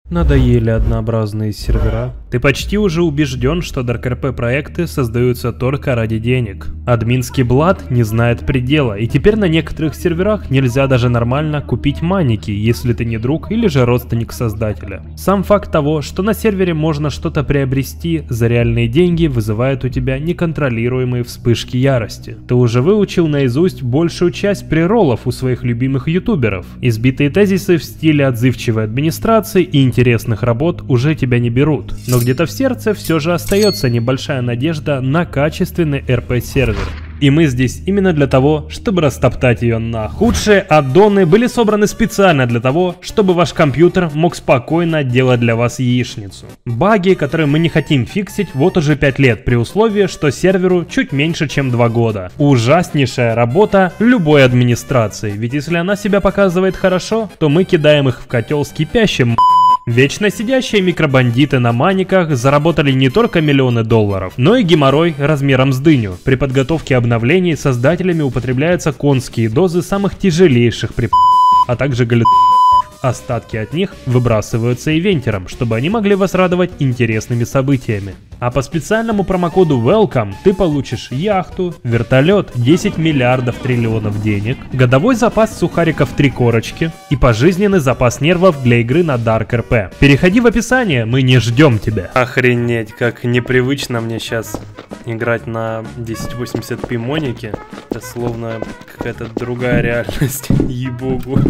Надоели однообразные сервера? Ты почти уже убежден, что DarkRP проекты создаются только ради денег. Админский блат не знает предела, и теперь на некоторых серверах нельзя даже нормально купить маники, если ты не друг или же родственник создателя. Сам факт того, что на сервере можно что-то приобрести за реальные деньги, вызывает у тебя неконтролируемые вспышки ярости. Ты уже выучил наизусть большую часть прероллов у своих любимых ютуберов. Избитые тезисы в стиле отзывчивой администрации и интересных работ уже тебя не берут. Но где-то в сердце все же остается небольшая надежда на качественный РП-сервер. И мы здесь именно для того, чтобы растоптать ее на. Худшие аддоны были собраны специально для того, чтобы ваш компьютер мог спокойно делать для вас яичницу. Баги, которые мы не хотим фиксить вот уже 5 лет, при условии, что серверу чуть меньше, чем 2 года. Ужаснейшая работа любой администрации, ведь если она себя показывает хорошо, то мы кидаем их в котел с кипящим. Вечно сидящие микробандиты на маниках заработали не только миллионы долларов, но и геморрой размером с дыню. При подготовке обновлений создателями употребляются конские дозы самых тяжелейших а также Остатки от них выбрасываются ивентерам, чтобы они могли вас радовать интересными событиями. А по специальному промокоду WELCOME ты получишь яхту, вертолет, 10 миллиардов триллионов денег, годовой запас сухариков 3 корочки и пожизненный запас нервов для игры на DarkRP. Переходи в описание, мы не ждем тебя. Охренеть, как непривычно мне сейчас играть на 1080p монике. Это словно какая-то другая реальность, ебогу.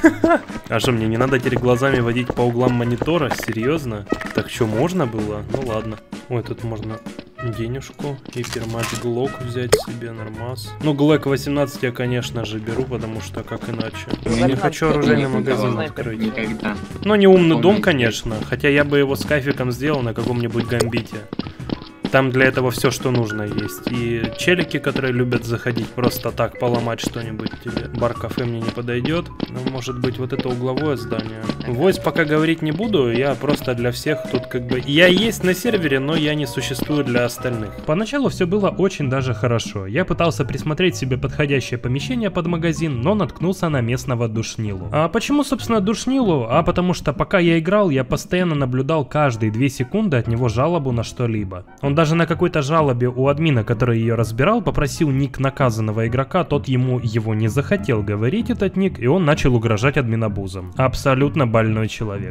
А что, мне не надо теперь глазами водить по углам монитора? Серьезно? Так что, можно было? Ну ладно. Ой, тут можно денежку, гиперматч глок взять себе, нормас. Ну, глэк 18 я, конечно же, беру, потому что как иначе. Я не хочу оружейный магазин открыть. Ну, не умный дом, конечно, хотя я бы его с кайфиком сделал на каком-нибудь гамбите. Там для этого все, что нужно есть. И челики, которые любят заходить просто так, поломать что-нибудь тебе. Бар-кафе мне не подойдет. Но может быть вот это угловое здание. Войс пока говорить не буду, я просто для всех тут как бы... Я есть на сервере, но я не существую для остальных. Поначалу все было очень даже хорошо. Я пытался присмотреть себе подходящее помещение под магазин, но наткнулся на местного душнилу. А почему, собственно, душнилу? А потому что пока я играл, я постоянно наблюдал каждые 2 секунды от него жалобу на что-либо. Он даже на какой-то жалобе у админа, который ее разбирал, попросил ник наказанного игрока, тот ему его не захотел говорить, этот ник, и он начал угрожать админабузом. Абсолютно больной человек.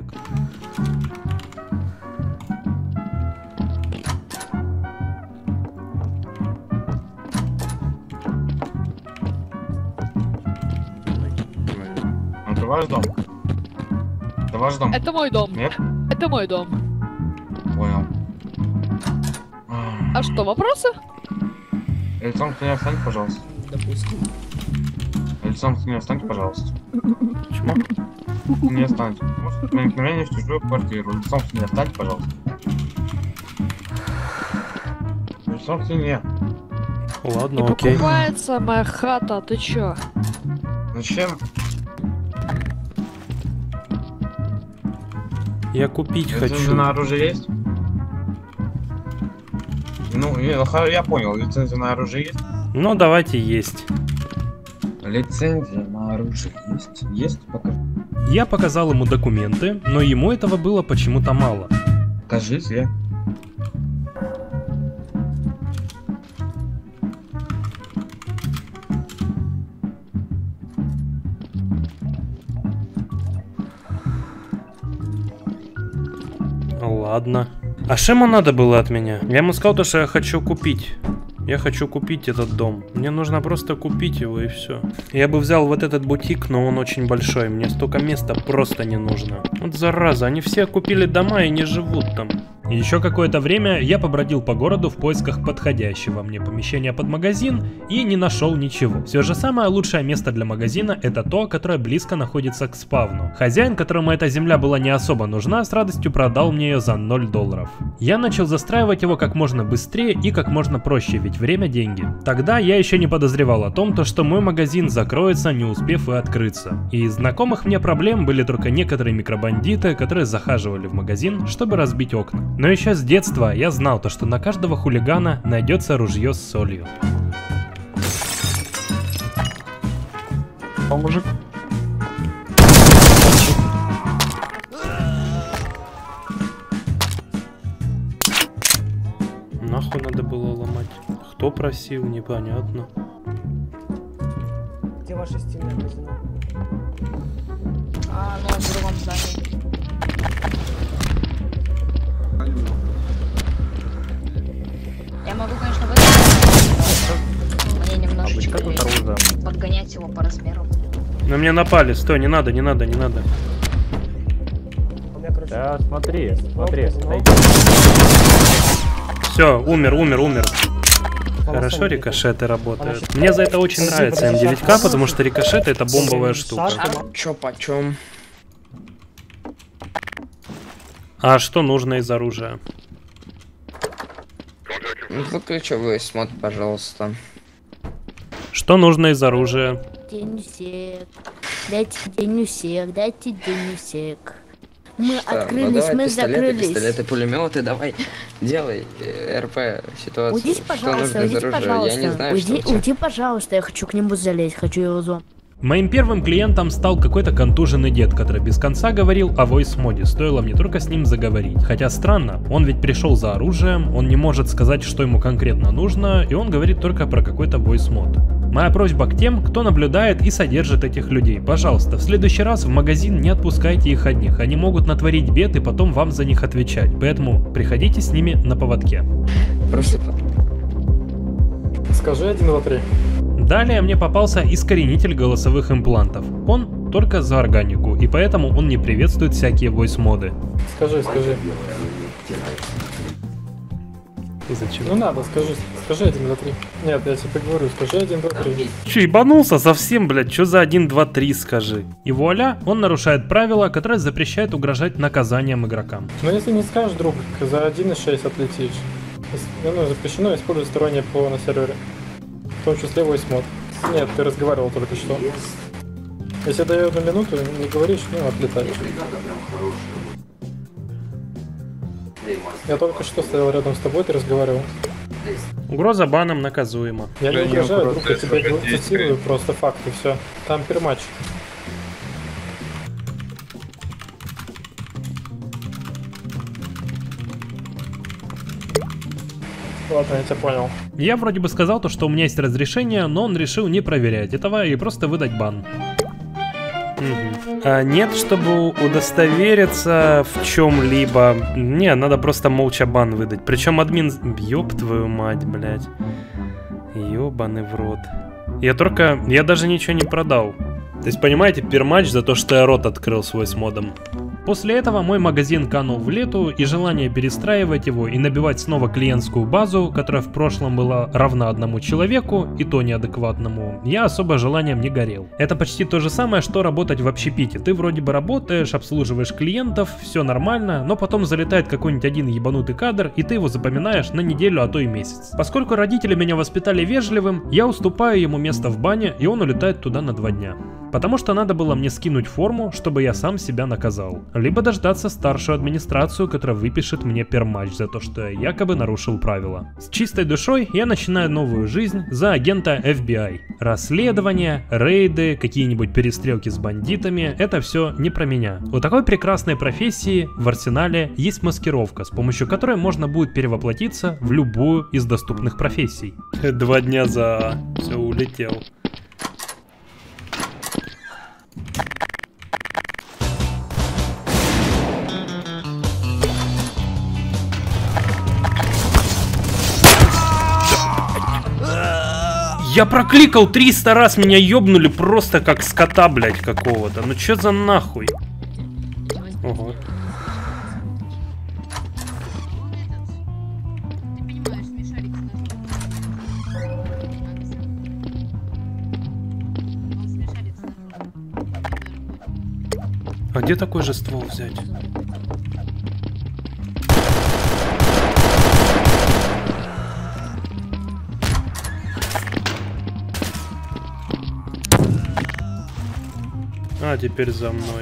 Это ваш дом? Это ваш дом? Это мой дом. Нет? Это мой дом. Понял. А что, вопросы? Лицом к мне встань, пожалуйста. Допустим. Лицом к мне встаньте, пожалуйста. Почему? Не встаньте. Может, проникновение в чужую квартиру. Лицом к мне встаньте, пожалуйста. Лицом к мне. Ладно, Не окей. покупается моя хата, ты чё? Зачем? Я купить Лицензия хочу. на оружие есть? Ну, я понял, лицензия на оружие есть? Ну, давайте есть. Лицензия на оружие есть? Есть? Покажи. Я показал ему документы, но ему этого было почему-то мало. Покажите. Ладно. А что ему надо было от меня? Я ему сказал то, что я хочу купить. Я хочу купить этот дом. Мне нужно просто купить его и все. Я бы взял вот этот бутик, но он очень большой. Мне столько места просто не нужно. Вот зараза, они все купили дома и не живут там. Еще какое-то время я побродил по городу в поисках подходящего мне помещения под магазин и не нашел ничего. Все же самое лучшее место для магазина это то, которое близко находится к спавну. Хозяин, которому эта земля была не особо нужна, с радостью продал мне ее за $0. Я начал застраивать его как можно быстрее и как можно проще, ведь время деньги. Тогда я еще не подозревал о том, что мой магазин закроется, не успев и открыться. И из знакомых мне проблем были только некоторые микробандиты, которые захаживали в магазин, чтобы разбить окна. Но еще с детства я знал то, что на каждого хулигана найдется ружье с солью. О, мужик. нахуй надо было ломать? Кто просил, непонятно. Где ваше стильное казино? Ну, в другом здании. Я могу, конечно, выиграть. Мне немножечко подгонять его по размеру. На меня напали, стой, не надо, не надо, не надо. У меня, короче... Да, смотри, смотри. Все, умер. Хорошо рикошеты работают. Мне за это очень нравится М9К, потому что рикошеты это бомбовая штука. Чё почем? А что нужно из оружия? Выключи смотр, пожалуйста. Что нужно из оружия? Денюсек. Дайте денюсек, дайте денюсек. Мы Что? открылись, давай, мы пистолеты, закрылись. пистолеты, пулеметы, давай, делай РП ситуацию. Уйдите, пожалуйста, что нужно из уйдите, оружия? пожалуйста. Я не знаю, Уйди, что у уйди, пожалуйста, я хочу к нему залезть, хочу его зон. Моим первым клиентом стал какой-то контуженный дед, который без конца говорил о войс-моде, стоило мне только с ним заговорить. Хотя странно, он ведь пришел за оружием, он не может сказать, что ему конкретно нужно, и он говорит только про какой-то войс-мод. Моя просьба к тем, кто наблюдает и содержит этих людей. Пожалуйста, в следующий раз в магазин не отпускайте их одних, они могут натворить бед и потом вам за них отвечать, поэтому приходите с ними на поводке. Просто... Скажи 1, 2, 3. Далее мне попался искоренитель голосовых имплантов. Он только за органику, и поэтому он не приветствует всякие войс-моды. Скажи. Зачем? Ну надо, скажи 1, 2, 3. Нет, я тебе говорю, скажи 1, 2, 3. Че, ебанулся совсем, блядь? Че за 1, 2, 3 скажи? И вуаля, он нарушает правила, которые запрещают угрожать наказанием игрокам. Но если не скажешь, друг, за 1.6 отлетишь. Ну, запрещено использовать стороннее ПО на сервере. В том числе войсмод. Нет, ты разговаривал только что. Если даю 1 минуту, не говоришь, ну, отлетаешь. Я только что стоял рядом с тобой, ты разговаривал. Угроза баном наказуема. Я не угрожаю, друг, я тебе цитирую просто факты, все. Там перматч. Ладно, я тебя понял. Я вроде бы сказал то, что у меня есть разрешение, но он решил не проверять этого и просто выдать бан. Нет, чтобы удостовериться в чем-либо. Не, надо просто молча бан выдать. Причем админ... Ёб твою мать, блядь. Ёбаный в рот. Я даже ничего не продал. То есть, понимаете, перматч за то, что я рот открыл свой с модом. После этого мой магазин канул в лету, и желание перестраивать его и набивать снова клиентскую базу, которая в прошлом была равна одному человеку, и то неадекватному, я особо желанием не горел. Это почти то же самое, что работать в общепите. Ты вроде бы работаешь, обслуживаешь клиентов, все нормально, но потом залетает какой-нибудь один ебанутый кадр, и ты его запоминаешь на неделю, а то и месяц. Поскольку родители меня воспитали вежливым, я уступаю ему место в бане, и он улетает туда на 2 дня. Потому что надо было мне скинуть форму, чтобы я сам себя наказал. Либо дождаться старшую администрацию, которая выпишет мне перматч за то, что я якобы нарушил правила. С чистой душой я начинаю новую жизнь за агента FBI. Расследования, рейды, какие-нибудь перестрелки с бандитами – это все не про меня. У такой прекрасной профессии в арсенале есть маскировка, с помощью которой можно будет перевоплотиться в любую из доступных профессий. 2 дня за... Все, улетел. Я прокликал 300 раз, меня ёбнули просто как скота, блядь, какого-то. Ну чё за нахуй? Ого. А где такой же ствол взять? А, теперь за мной.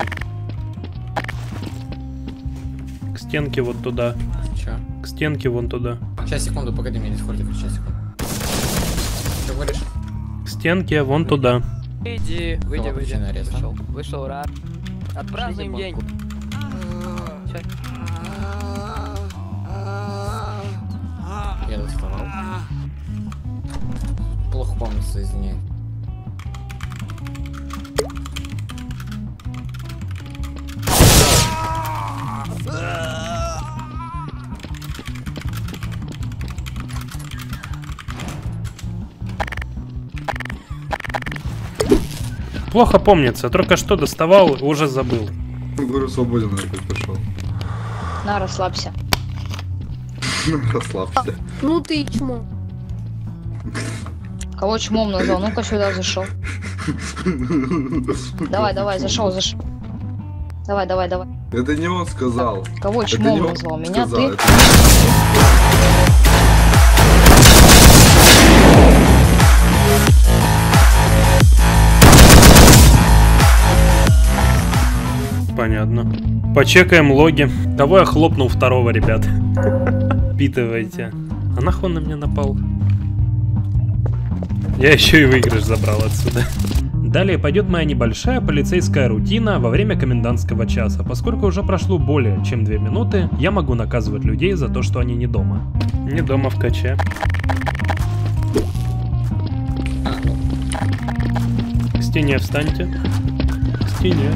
К стенке вот туда. Чё? К стенке вон туда. Сейчас, секунду, погоди, мне Дискорд сейчас, секунду. Что говоришь? К стенке вон туда. Выйди, выйди. Вышел. Вышел, ура. Отпразднуем день. Еду соединяет. Плохо помнится, только что доставал и уже забыл. Говорю, свободен опять пошел. На, расслабься. Расслабься. Ну ты чмо. Кого чмом назвал? Ну-ка сюда зашел. Давай, зашел. Давай. Это не он сказал. Кого чмом назвал? Меня сказал, ты? Понятно. Почекаем логи. Кого я хлопнул второго, ребят? Впитывайте. А нахуй он на меня напал? Я еще и выигрыш забрал отсюда. Далее пойдет моя небольшая полицейская рутина во время комендантского часа. Поскольку уже прошло более чем 2 минуты, я могу наказывать людей за то, что они не дома. Не дома в каче. К стене встаньте. К стене.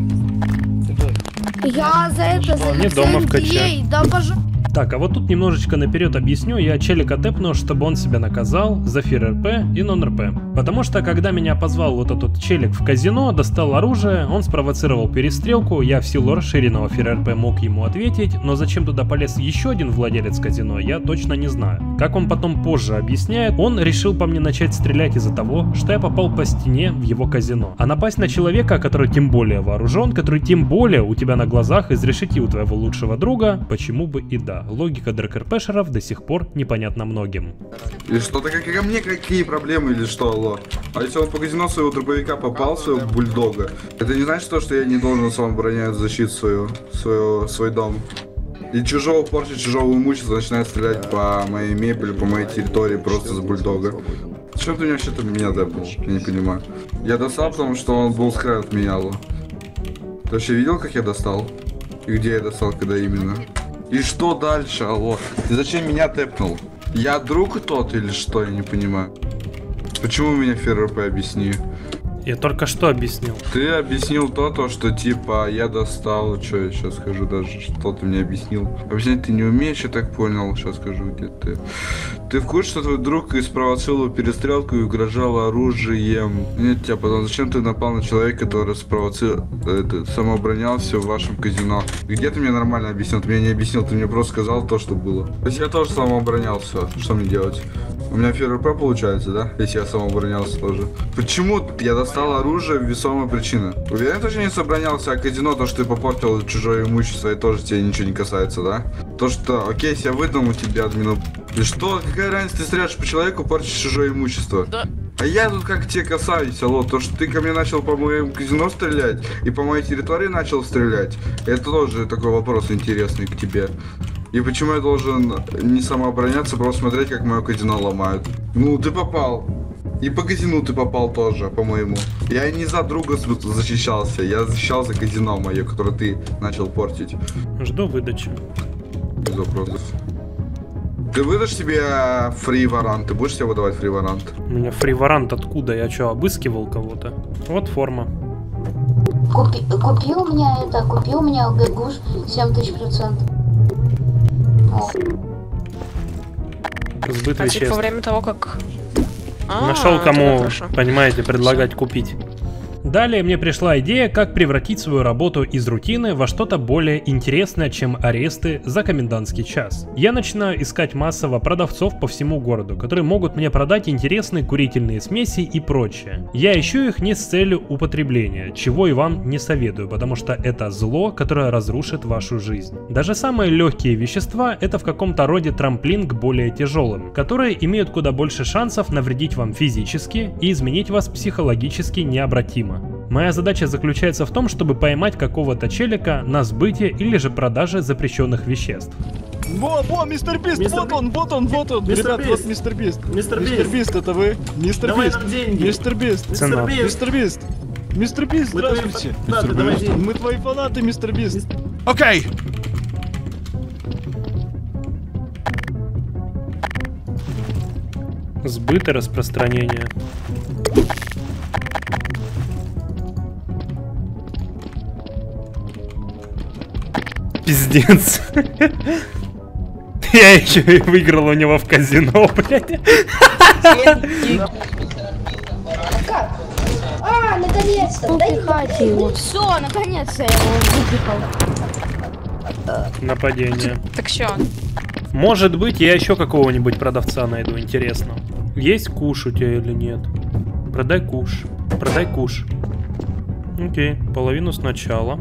Я за это Не дома в каче. да пожалуйста. Так, а вот тут немножечко наперед объясню, я челика тэпну, чтобы он себя наказал за фир РП и нон-РП. Потому что, когда меня позвал вот этот челик в казино, достал оружие, он спровоцировал перестрелку, я в силу расширенного фир РП мог ему ответить, но зачем туда полез еще один владелец казино, я точно не знаю. Как он потом позже объясняет, он решил по мне начать стрелять из-за того, что я попал по стене в его казино. А напасть на человека, который тем более вооружен, который тем более у тебя на глазах изрешетил твоего лучшего друга, почему бы и да. Логика дракерпешеров до сих пор непонятна многим. И что-то как ко мне какие проблемы или что, алло? А если он по казино своего дробовика попал, своего бульдога, это не значит то, что я не должен самооборонять защиту свой дом. И чужого портить, чужого имущества начинает стрелять по моей мебели, по моей территории просто с бульдога. Зачем ты вообще-то меня тэпнул? Я не понимаю. Я достал, потому что он был скрыт от меня, алло. Ты вообще видел, как я достал? И где я достал, когда именно? И что дальше, алло? Ты зачем меня тэпнул? Я друг тот или что? Я не понимаю. Почему меня ФРП объясни? Я только что объяснил. Ты объяснил то, что типа я достал. Что я сейчас скажу даже, что ты мне объяснил. Объяснять ты не умеешь, я так понял. Сейчас скажу, где ты. Ты в курсе, что твой друг спровоцировал перестрелку и угрожал оружием? Нет, тебя потом зачем ты напал на человека, который самооборонялся в вашем казино? Где ты мне нормально объяснил? Ты мне не объяснил, ты мне просто сказал то, что было. Если я тоже самооборонялся, что мне делать? У меня ФРП получается, да? Если я самооборонялся тоже. Почему я достал оружие, весомая причина? Уверен, что не собранялся, а казино, то, что ты попортил чужое имущество, и тоже тебе ничего не касается, да? То, что, окей, если я выдам у тебя админу. И что? Какая разница, ты стреляешь по человеку, портишь чужое имущество? Да. А я тут как тебе касаюсь, алло, то, что ты ко мне начал по моему казино стрелять, и по моей территории начал стрелять, это тоже такой вопрос интересный к тебе. И почему я должен не самообороняться, просто смотреть, как мое казино ломают? Ну, ты попал. И по казино ты попал тоже, по-моему. Я не за друга защищался, я защищал за казино мое, которое ты начал портить. Жду выдачи. Без вопросов. Ты выдашь себе фри-варант? Ты будешь себе выдавать фри-варант? У меня фри-варант откуда? Я что, обыскивал кого-то? Вот форма. Купи у меня ГГУш 7000%. Сбыт А типа веществ. во время того, как... Нашел кому, хорошо. понимаете, предлагать купить. Далее мне пришла идея, как превратить свою работу из рутины во что-то более интересное, чем аресты за комендантский час. Я начинаю искать массово продавцов по всему городу, которые могут мне продать интересные курительные смеси и прочее. Я ищу их не с целью употребления, чего и вам не советую, потому что это зло, которое разрушит вашу жизнь. Даже самые легкие вещества — это в каком-то роде трамплин к более тяжелым, которые имеют куда больше шансов навредить вам физически и изменить вас психологически необратимо. Моя задача заключается в том, чтобы поймать какого-то челика на сбытие или же продаже запрещенных веществ. Во, мистер Бист, вот он. Ребят, вот мистер Бист. Мистер Бист, это вы? Мистер Бист. Мистер Бист. Цена. Мистер Бист. Мистер Бист, здравствуйте. Мы твои фанаты, мистер Бист. Окей. Сбыт и распространение. Пиздец. Я еще и выиграл у него в казино, блядь. Как? А, наконец-то! Дайте его. Все, наконец-то я его выпихал. Нападение. Так что? Может быть, я еще какого-нибудь продавца найду, интересно. Есть куш у тебя или нет? Продай куш. Продай куш. Окей, половину сначала.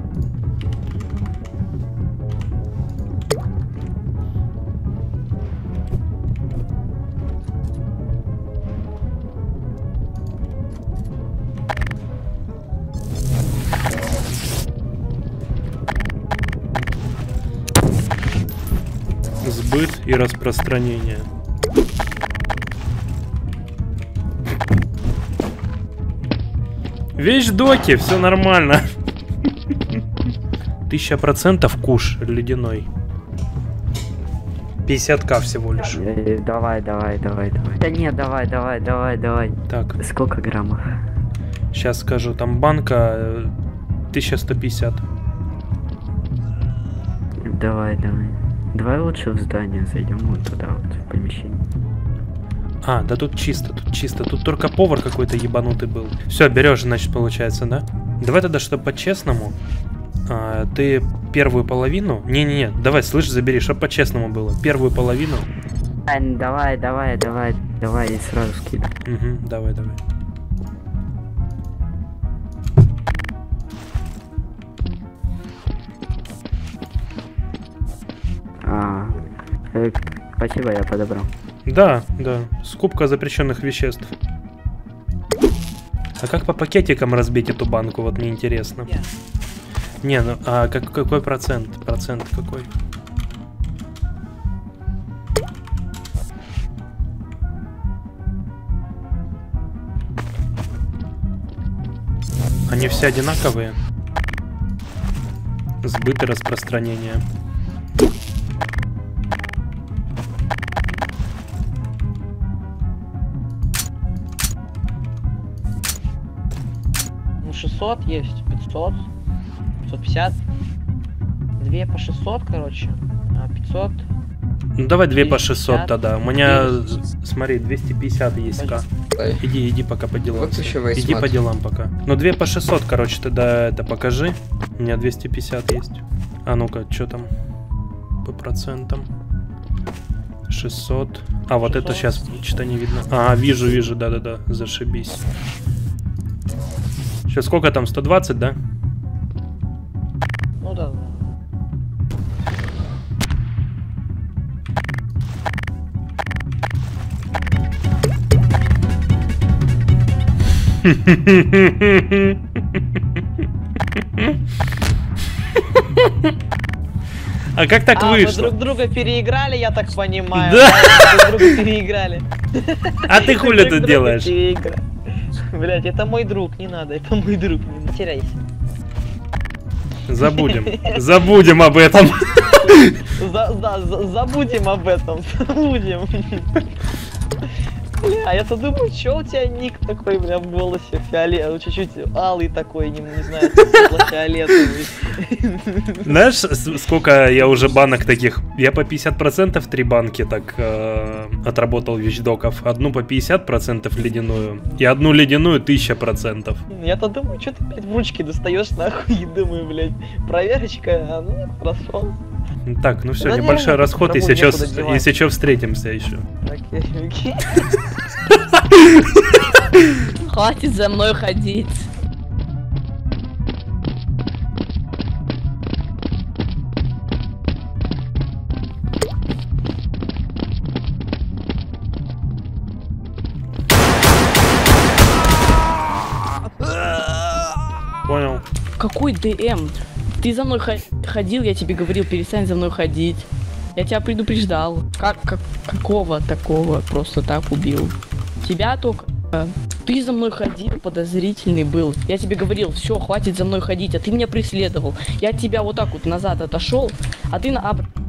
Сбыт и распространение. Вещдоки, все нормально. 1000% куш ледяной. 50к всего лишь. Давай. Да нет, давай. Так. Сколько граммов? Сейчас скажу, там банка 1150. Давай. Давай лучше в здание зайдем, вот туда вот, в помещение. А, да тут чисто. Тут только повар какой-то ебанутый был. Все, берешь, значит, получается, да? Давай тогда, чтобы по-честному. Ты первую половину... Не-не-не, давай, слышь, забери, чтобы по-честному было. Первую половину... Давай, и сразу скидывай. Угу, давай. Спасибо, я подобрал. Да, скупка запрещенных веществ. А как по пакетикам разбить эту банку, вот мне интересно. Не, ну, а какой процент? Процент какой? Они все одинаковые? Сбыт и распространение. Ну 600 есть, 500, 550. 2 по 600, короче, а 500. Ну давай 2 по 600 тогда. У меня, смотри, 250 есть к. Иди пока по делам. Вот еще иди по делам пока. Ну 2 по 600, короче, тогда это покажи. У меня 250 есть. А ну-ка, что там по процентам? 600. А вот 600. Это сейчас что-то не видно. А, вижу, да, зашибись. Сейчас сколько там, 120, да? Ну да. А как так вышло? Мы друг друга переиграли, я так понимаю. Да. Друг друга переиграли. А ты хули тут делаешь? Блять, это мой друг, не надо, это мой друг, не теряйся. Забудем об этом. Забудем об этом, забудем. Бля, я-то думаю, чё у тебя ник такой, бля, в голосе фиолетовый, чуть-чуть алый такой, не знаю, фиолетовый. Знаешь, сколько я уже банок таких? Я по 50% 3 банки так отработал вещдоков. Одну по 50% ледяную. И одну ледяную 1000%. Я-то думаю, что ты, блядь, в ручки достаешь нахуй, и думаю, блядь, проверочка, а ну, хорошо. Так, ну все, да небольшой расход, если что, встретимся еще. Окей. Хватит за мной ходить. Понял. Какой ДМ? Ты за мной ходил, я тебе говорил, перестань за мной ходить. Я тебя предупреждал. Какого такого просто так убил? Тебя только... Ты за мной ходил, подозрительный был. Я тебе говорил, все, хватит за мной ходить, а ты меня преследовал. Я от тебя вот так вот назад отошел, а ты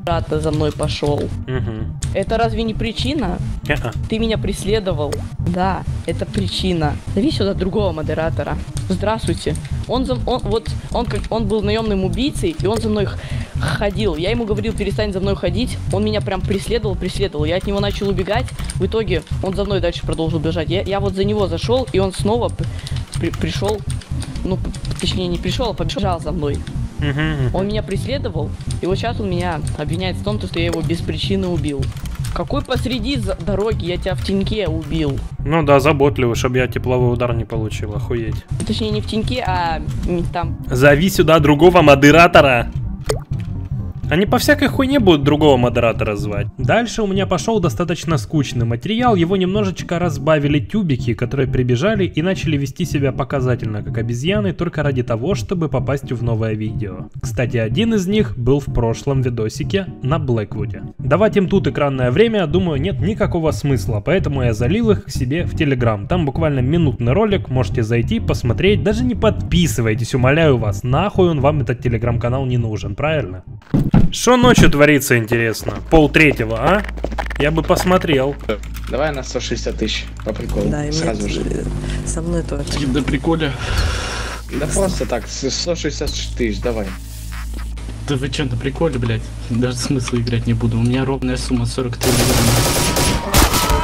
брата за мной пошел. Это разве не причина? Ты меня преследовал. Да, это причина. Зови сюда другого модератора. Здравствуйте. Он был наемным убийцей, и он за мной ходил. Я ему говорил, перестань за мной ходить. Он меня прям преследовал. Я от него начал убегать. В итоге он за мной дальше продолжил бежать. Я вот за него зашел, и он снова пришел. Ну, точнее, не пришел, а побежал за мной. Он меня преследовал, и вот сейчас он меня обвиняет в том, что я его без причины убил. Какой посреди дороги я тебя в теньке убил? Ну да, заботливый, чтобы я тепловой удар не получил, охуеть. Точнее, не в теньке, а там. Зови сюда другого модератора. Они по всякой хуйне будут другого модератора звать. Дальше у меня пошел достаточно скучный материал. Его немножечко разбавили тюбики, которые прибежали и начали вести себя показательно, как обезьяны, только ради того, чтобы попасть в новое видео. Кстати, один из них был в прошлом видосике на Блэквуде. Давать им тут экранное время, думаю, нет никакого смысла, поэтому я залил их к себе в Телеграм. Там буквально минутный ролик, можете зайти, посмотреть. Даже не подписывайтесь, умоляю вас, нахуй он вам этот Телеграм-канал не нужен, правильно? Что ночью творится, интересно? 2:30, а? Я бы посмотрел. Давай на 160 тысяч, по приколу, да, сразу же. Со мной тоже. Да приколе. Да просто так, 160 тысяч, давай. Да вы че, на приколе, блядь? Даже смысла играть не буду, у меня ровная сумма 43 миллиона.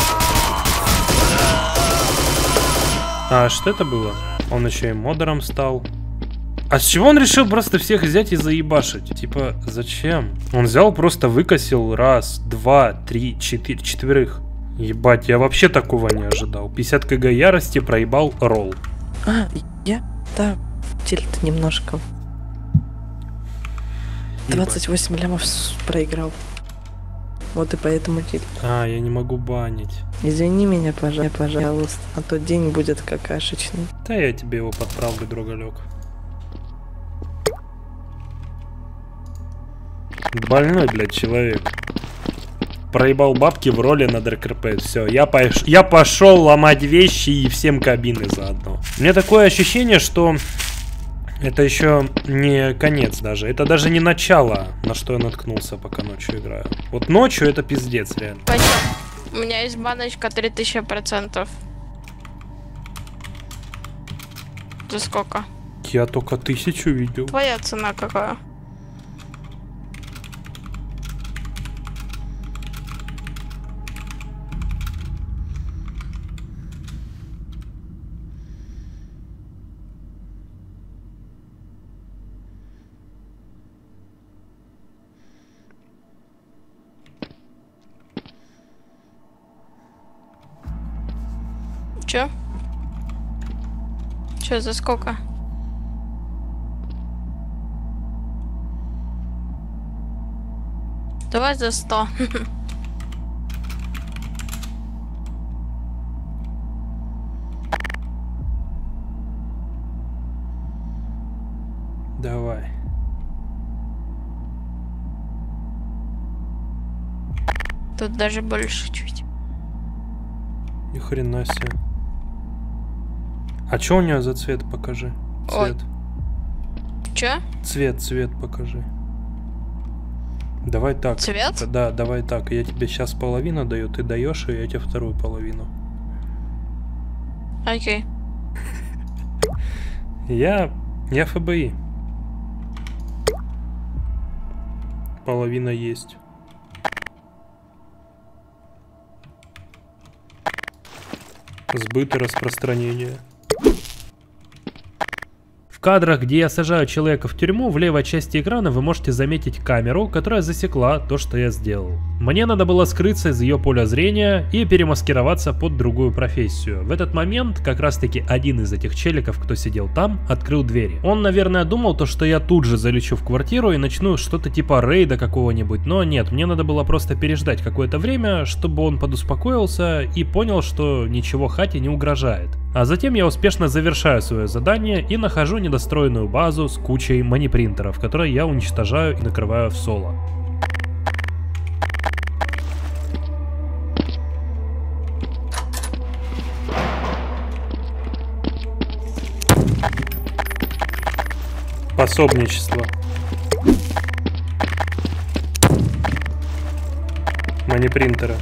А что это было? Он еще и модером стал. А с чего он решил просто всех взять и заебашить? Типа, зачем? Он взял, просто выкосил раз, два, три, четверых. Ебать, я вообще такого не ожидал. 50 кг ярости проебал ролл. Да, тильт немножко. 28 лямов проиграл. Вот и поэтому тильт. Я не могу банить. Извини меня, пожалуйста. А то день будет какашечный. Да я тебе его подправлю, другалек. Больной, блядь, человек. Проебал бабки в роли на ДРКРП. Все, я пошел ломать вещи и всем кабины заодно. У меня такое ощущение, что это еще не конец даже. Это даже не начало, на что я наткнулся, пока ночью играю. Вот ночью это пиздец, реально. У меня есть баночка 3000%. За сколько? Я только 1000 видел. Твоя цена какая? Чё, за сколько? Давай за 100. Давай. Тут даже больше чуть. Ни хрена себе. А чё у нее за цвет, покажи. Цвет. Чё? Цвет покажи. Давай так. Цвет? Да, давай так. Я тебе сейчас половину даю, ты даешь, и я тебе вторую половину. Окей. Я ФБИ. Половина есть. Сбыт и распространение. В кадрах, где я сажаю человека в тюрьму, в левой части экрана вы можете заметить камеру, которая засекла то, что я сделал. Мне надо было скрыться из ее поля зрения и перемаскироваться под другую профессию. В этот момент как раз таки один из этих челиков, кто сидел там, открыл двери. Он, наверное, думал то, что я тут же залечу в квартиру и начну что-то типа рейда какого-нибудь, но нет, мне надо было просто переждать какое-то время, чтобы он подуспокоился и понял, что ничего хате не угрожает. А затем я успешно завершаю свое задание и нахожу недостроенную базу с кучей манипринтеров, которые я уничтожаю и накрываю в соло. Пособничество. Манипринтера.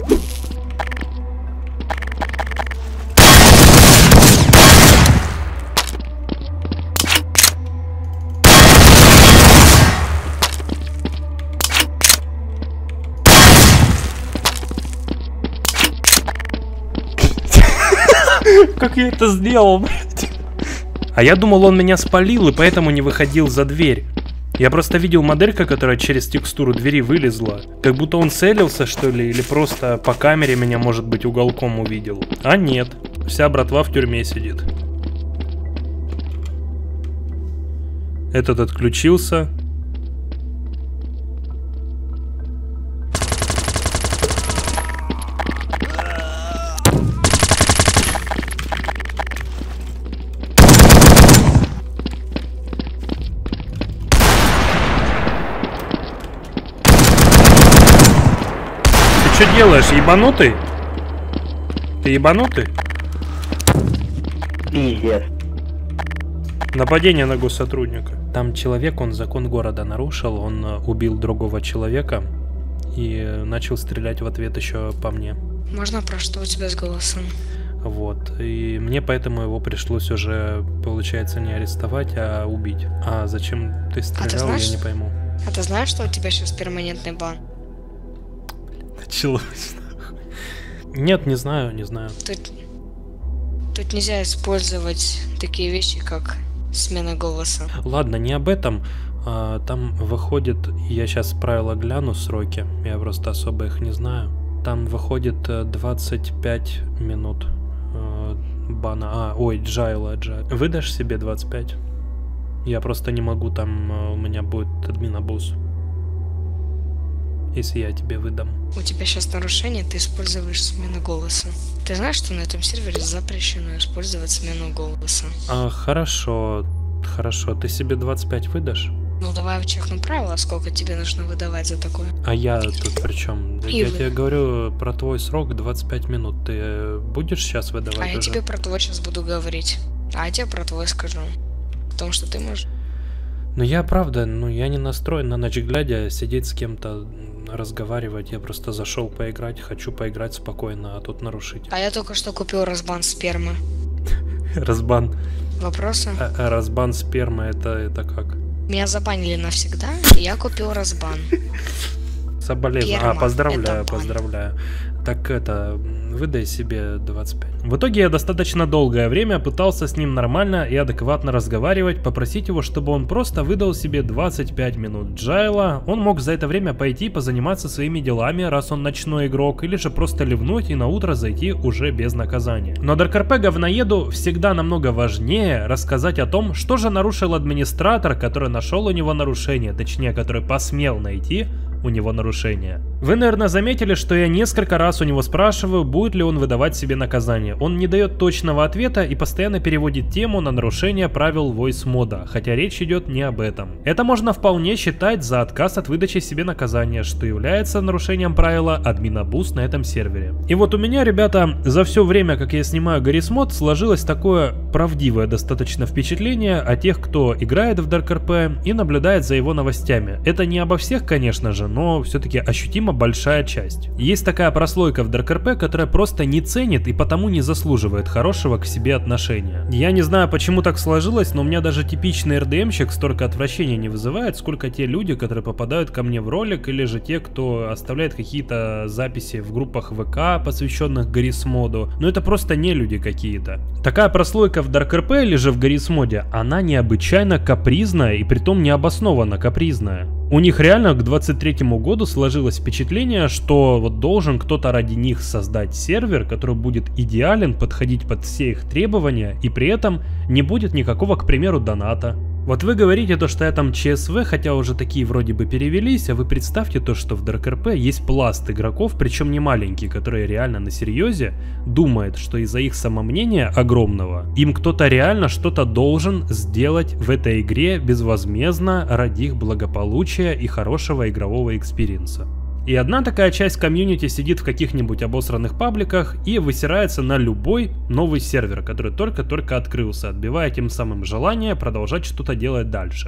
Как я это сделал, блядь? А я думал, он меня спалил и поэтому не выходил за дверь. Я просто видел моделька, которая через текстуру двери вылезла. Как будто он целился, что ли, или просто по камере меня, может быть, уголком увидел. А нет, вся братва в тюрьме сидит. Этот отключился. Ты что делаешь, ебанутый? Ты ебанутый? Пиздец. Нападение на госсотрудника. Там человек, он закон города нарушил, он убил другого человека и начал стрелять в ответ еще по мне. Можно про что у тебя с голосом? Вот, и мне поэтому его пришлось уже, получается, не арестовать, а убить. А зачем ты стрелял, я не пойму. А ты знаешь, что у тебя сейчас перманентный бан? Началось, нахуй. Нет, не знаю, не знаю. Тут нельзя использовать такие вещи, как смена голоса. Ладно, не об этом. Там выходит, я сейчас правила гляну сроки, я просто особо их не знаю. Там выходит 25 минут бана. Ой, джайла. Выдашь себе 25? Я просто не могу, там у меня будет админобус. Если я тебе выдам. У тебя сейчас нарушение, ты используешь смену голоса. Ты знаешь, что на этом сервере запрещено использовать смену голоса? Хорошо, хорошо. Ты себе 25 выдашь? Ну давай чекну правила, сколько тебе нужно выдавать за такое. А я тут при чем? Я тебе говорю про твой срок 25 минут. Ты будешь сейчас выдавать? А я тебе про твой сейчас буду говорить. А я тебе про твой скажу. Потому что ты можешь. Ну я правда, я не настроен на ночь глядя сидеть с кем-то, разговаривать. Я просто зашел поиграть, хочу поиграть спокойно, а тут нарушить. А я только что купил разбан спермы. Разбан. Вопросы? Разбан спермы, это как? Меня забанили навсегда, и я купил разбан. Соболезную. Поздравляю. Так выдай себе 25. В итоге я достаточно долгое время пытался с ним нормально и адекватно разговаривать, попросить его, чтобы он просто выдал себе 25 минут джайла. Он мог за это время пойти позаниматься своими делами, раз он ночной игрок, или же просто ливнуть и на утро зайти уже без наказания. Но ДРКРП говноеду всегда намного важнее рассказать о том, что же нарушил администратор, который нашел у него нарушение, точнее, который посмел найти у него нарушение. Вы, наверное, заметили, что я несколько раз у него спрашиваю, будет ли он выдавать себе наказание. Он не дает точного ответа и постоянно переводит тему на нарушение правил voice мода, хотя речь идет не об этом. Это можно вполне считать за отказ от выдачи себе наказания, что является нарушением правила админобус на этом сервере. И вот у меня, ребята, за все время, как я снимаю Garry's Mod, сложилось такое правдивое достаточно впечатление о тех, кто играет в ДРКРП и наблюдает за его новостями. Это не обо всех, конечно же, но все-таки ощутимо большая часть. Есть такая прослойка в ДРКРП, которая просто не ценит и потому не заслуживает хорошего к себе отношения. Я не знаю, почему так сложилось, но у меня даже типичный РДМщик столько отвращения не вызывает, сколько те люди, которые попадают ко мне в ролик, или же те, кто оставляет какие-то записи в группах ВК, посвященных Garry's Mod. Но это просто не люди какие-то. Такая прослойка в ДРКРП или же в Garry's Mod, она необычайно капризная и притом необоснованно капризная. У них реально к 23-му году сложилось впечатление, что вот должен кто-то ради них создать сервер, который будет идеален, подходить под все их требования, и при этом не будет никакого, к примеру, доната. Вот вы говорите то, что я там ЧСВ, хотя уже такие вроде бы перевелись, а вы представьте то, что в ДРКРП есть пласт игроков, причем не маленькие, которые реально на серьезе думают, что из-за их самомнения огромного им кто-то реально что-то должен сделать в этой игре безвозмездно ради их благополучия и хорошего игрового экспириенса. И одна такая часть комьюнити сидит в каких-нибудь обосранных пабликах и высирается на любой новый сервер, который только-только открылся, отбивая тем самым желание продолжать что-то делать дальше.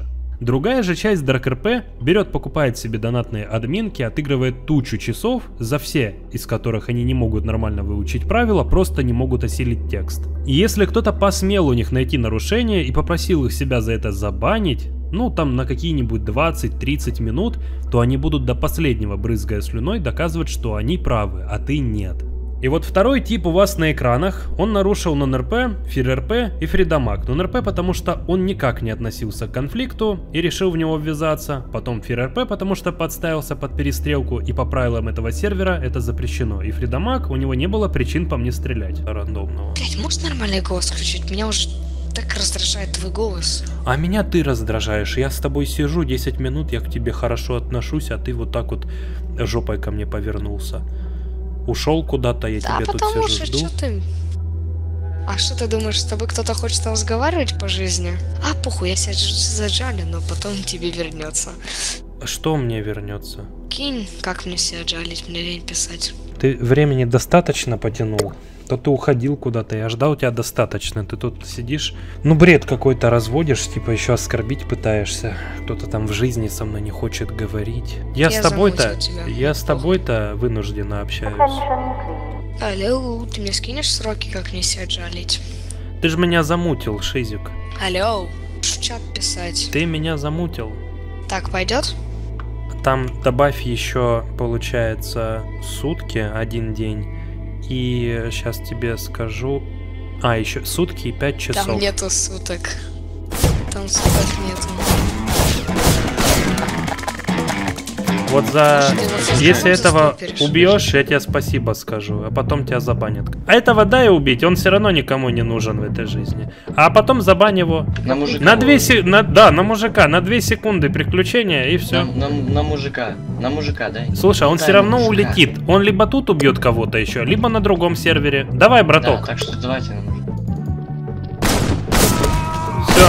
Другая же часть DarkRP берет, покупает себе донатные админки, отыгрывает тучу часов, за все из которых они не могут нормально выучить правила, просто не могут осилить текст. И если кто-то посмел у них найти нарушение и попросил их себя за это забанить, ну там на какие-нибудь 20-30 минут, то они будут до последнего, брызгая слюной, доказывать, что они правы, а ты нет. И вот второй тип у вас на экранах, он нарушил нон-РП, фир-РП и фридамаг. Нон-РП, потому что он никак не относился к конфликту и решил в него ввязаться. Потом фир-РП, потому что подставился под перестрелку, и по правилам этого сервера это запрещено. И фридамаг, у него не было причин по мне стрелять рандомного. Блять, можешь нормальный голос включить? Меня уже так раздражает твой голос. А меня ты раздражаешь. Я с тобой сижу 10 минут, я к тебе хорошо отношусь, а ты вот так вот жопой ко мне повернулся. Ушел куда-то, я тебя тут сижу, жду. Что ты... А что ты думаешь, с тобой кто-то хочет разговаривать по жизни? А похуй, я себя заджалю, но потом тебе вернется. Что мне вернется? Кинь, как мне себя джалить, мне лень писать. Ты времени достаточно потянул? То ты уходил куда-то, я ждал тебя достаточно. Ты тут сидишь, ну бред какой-то разводишь, типа еще оскорбить пытаешься. Кто-то там в жизни со мной не хочет говорить. Я с тобой-то вынужденно общаюсь. Алло, ты мне скинешь сроки, как мне себя джалить? Ты же меня замутил, Шизик. Алло, в чат писать. Ты меня замутил. Так, пойдет? Там добавь еще, получается, сутки, 1 день. И сейчас тебе скажу... А, еще сутки и 5 часов. Там нету суток. Там суток нету. Вот за... Если этого убьешь, я тебе спасибо скажу, а потом тебя забанят. А этого дай убить, он все равно никому не нужен в этой жизни. А потом забань его. На мужика. На 2 Да, на мужика. На 2 секунды приключения и все. На мужика. На мужика, дай. Слушай, он все равно улетит. Он либо тут убьет кого-то еще, либо на другом сервере. Давай, браток. Да, так что давайте на мужика. Все.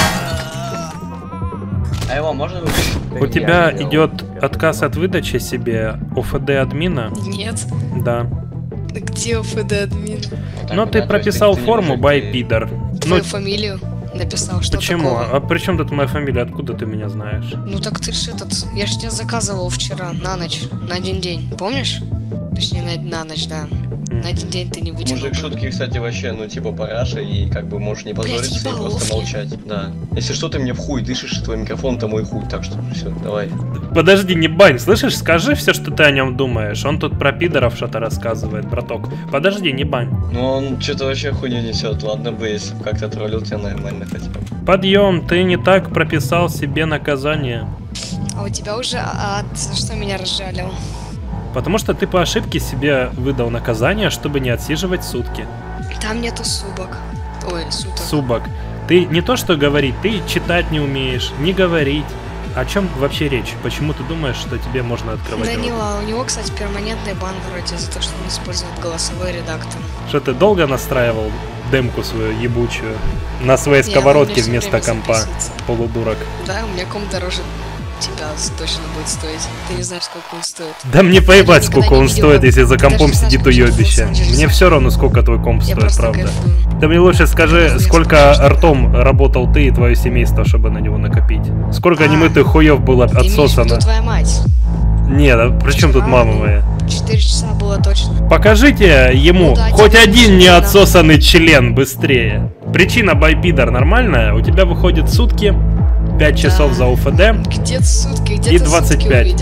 А его можно выключить? У тебя идет отказ от выдачи себе ОФД админа? Нет. Да. Где ОФД админ? Но ты прописал форму by Pidor. Твою фамилию написал, что почему? такого? А при чем тут моя фамилия? Откуда ты меня знаешь? Ну так ты ж я же тебя заказывал вчера, на ночь, на 1 день, помнишь? Точнее, на ночь, да. На 1 день ты не вытянул. Мужик, шутки, кстати, вообще, ну, типа, параша, и как бы можешь не позориться и просто молчать. Да. Если что, ты мне в хуй дышишь, твой микрофон, то мой хуй, так что все, давай. Подожди, не бань, слышишь? Скажи все, что ты о нем думаешь. Он тут про пидоров что-то рассказывает, браток. Подожди, не бань. Ну, он что-то вообще хуйню несет. Ладно бы, если бы как-то троллил тебя нормально хотя бы. Подъем, ты не так прописал себе наказание. А у тебя уже за что меня разжалил? Потому что ты по ошибке себе выдал наказание, чтобы не отсиживать сутки. Там нету субок. Ой, суток. Субок. Ты не то что говорить, ты читать не умеешь, не говорить. О чем вообще речь? Почему ты думаешь, что тебе можно открывать рот? Данила, у него, кстати, перманентный бан вроде за то, что он использует голосовой редактор. Что ты долго настраивал демку свою ебучую на своей сковородке вместо компа, полудурок? Да, у меня комп дороже тебя точно будет стоить. Ты не знаешь, сколько он стоит. Да мне поебать, сколько он стоит, если за компом сидит уебище. Мне все равно, сколько твой комп стоит, правда. Ты мне лучше скажи, сколько ртом работал ты и твое семейство, чтобы на него накопить. Сколько немытых хуев было отсосано. Ты твоя мать. Нет, а при чем тут мама моя? 4 часа было точно. Покажите ему хоть один неотсосанный член быстрее. Причина by Pidor нормальная? У тебя выходит сутки, 5 часов за УФД. Где сутки? Где и 25.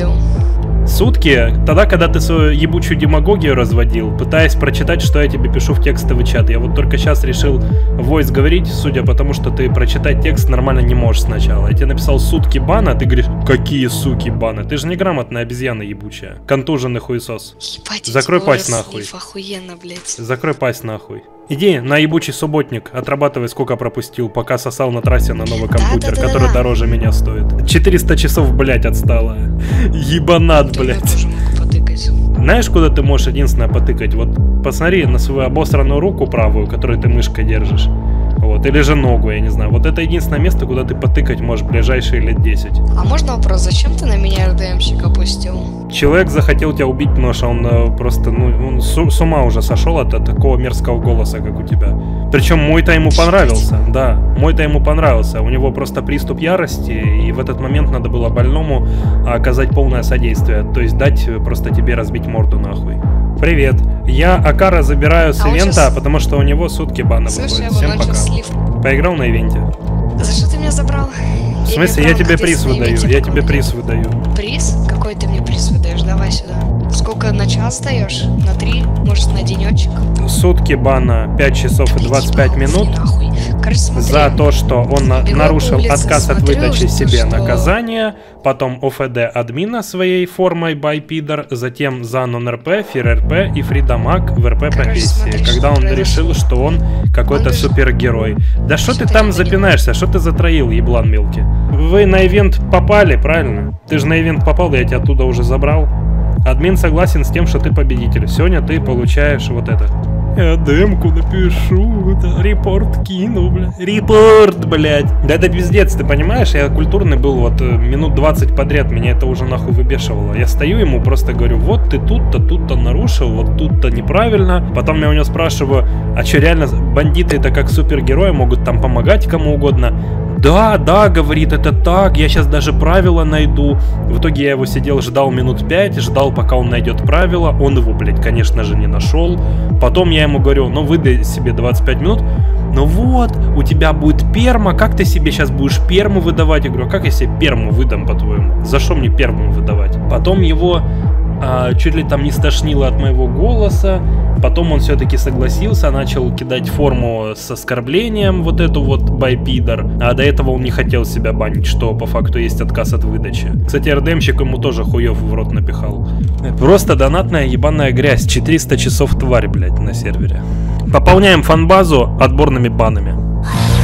Сутки, тогда, когда ты свою ебучую демагогию разводил, пытаясь прочитать, что я тебе пишу в текстовый чат. Я вот только сейчас решил войс говорить, судя по тому, что ты прочитать текст нормально не можешь сначала. Я тебе написал сутки бана, ты говоришь, какие суки баны? Ты же неграмотная обезьяна ебучая. Контуженный хуесос. Ебать, закрой пасть нахуй. Охуенно, блядь. Закрой пасть нахуй. Иди на ебучий субботник, отрабатывай сколько пропустил, пока сосал на трассе на новый компьютер, который дороже меня стоит. 400 часов, блять, отстала. Ебанат, блять. Знаешь, куда ты можешь единственное потыкать? Вот посмотри на свою обосранную руку правую, которой ты мышкой держишь. Вот, или же ногу, я не знаю. Вот это единственное место, куда ты потыкать можешь ближайшие лет 10. А можно вопрос, зачем ты на меня РДМщик опустил? Человек захотел тебя убить, потому что он просто, ну, он с ума уже сошел от такого мерзкого голоса, как у тебя. Причем мой-то ему понравился, да, мой-то ему понравился. У него просто приступ ярости, и в этот момент надо было больному оказать полное содействие, то есть дать просто тебе разбить морду нахуй. Привет, я Акара забираю с ивента, сейчас... потому что у него сутки бана Слушай, выходит. Всем пока. Поиграл на ивенте. За что ты меня забрал? В смысле, я тебе приз выдаю, я тебе приз выдаю. Приз? Какой ты мне приз выдаешь? Давай сюда. Сколько на час даешь? На 3? Может, на денечек? Сутки бана 5 часов и 25 минут. Короче, смотри, за то, что он нарушил отказ от выдачи себе что... наказания, потом ОФД админа своей формой байпидер, затем за нон-РП, фир-РП и фридамаг в РП профессии, смотри, когда он решил, что он какой-то супергерой. Да что ты там запинаешься, что ты затроил, еблан мелкий? Вы на ивент попали, правильно? Ты же на ивент попал, я тебя оттуда уже забрал. Админ согласен с тем, что ты победитель. Сегодня ты получаешь вот это. Я демку напишу, да, репорт кину, бля. Репорт, блядь. Да это пиздец, ты понимаешь? Я культурный был вот минут 20 подряд, меня это уже нахуй выбешивало. Я стою ему, просто говорю, вот ты тут-то нарушил, вот тут-то неправильно. Потом я у него спрашиваю, а что реально бандиты это как супергерои могут там помогать кому угодно? Да, говорит, это так, я сейчас даже правила найду. В итоге я его сидел, ждал минут 5, ждал, пока он найдет правила. Он его, блядь, конечно же, не нашел. Потом я ему говорю, ну выдай себе 25 минут. Ну вот, у тебя будет перма, как ты себе сейчас будешь перму выдавать? Я говорю, как я себе перму выдам, по-твоему? За что мне перму выдавать? Потом его чуть ли там не стошнило от моего голоса. Потом он все-таки согласился, начал кидать форму с оскорблением, вот эту вот байпидер. А до этого он не хотел себя банить, что по факту есть отказ от выдачи. Кстати, РДМщик ему тоже хуев в рот напихал. Просто донатная ебаная грязь. 400 часов тварь, блядь, на сервере. Пополняем фан-базу отборными банами.